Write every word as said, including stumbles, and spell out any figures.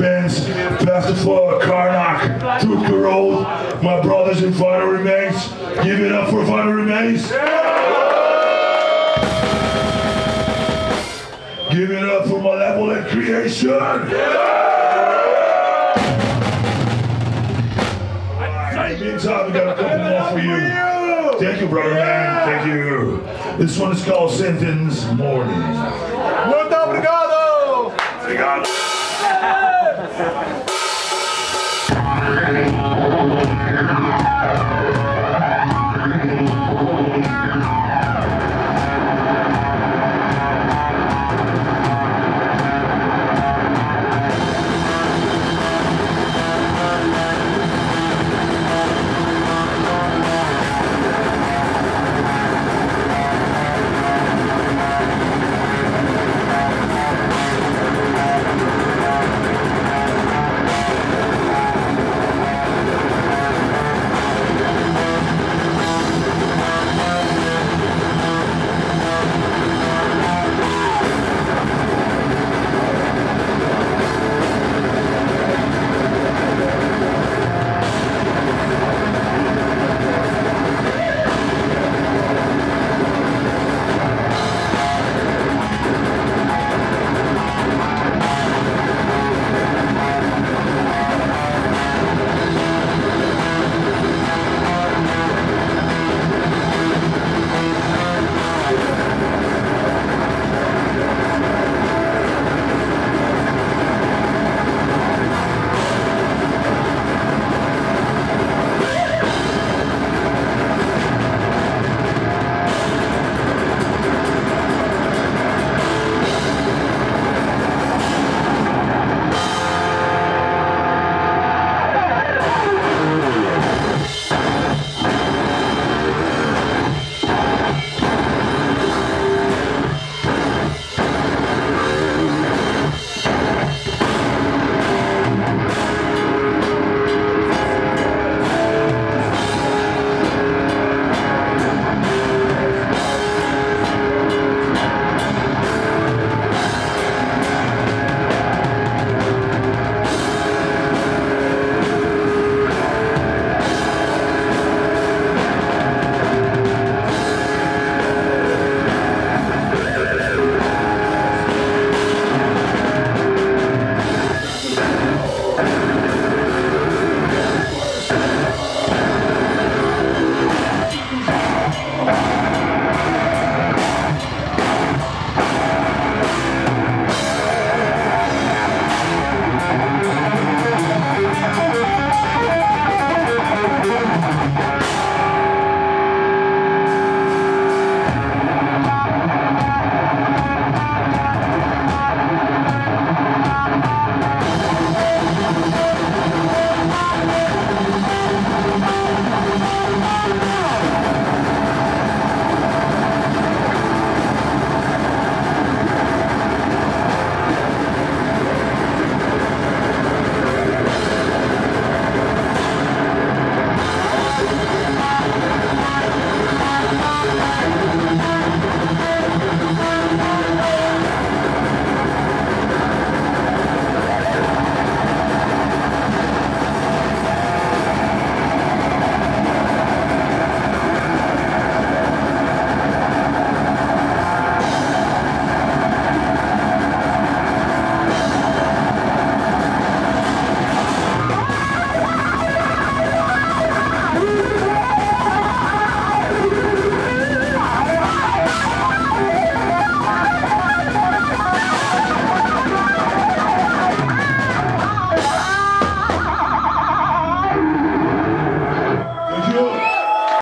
Benz, Pastor for Karnak, Tutka Road, my brothers in Vital Remains. Give it up for Vital Remains. Give it up for Malevolent Creation. Alright, in the meantime, we got a couple more for you. Thank you, brother man. Thank you. This one is called Sentence Morning. Muito obrigado! Obrigado.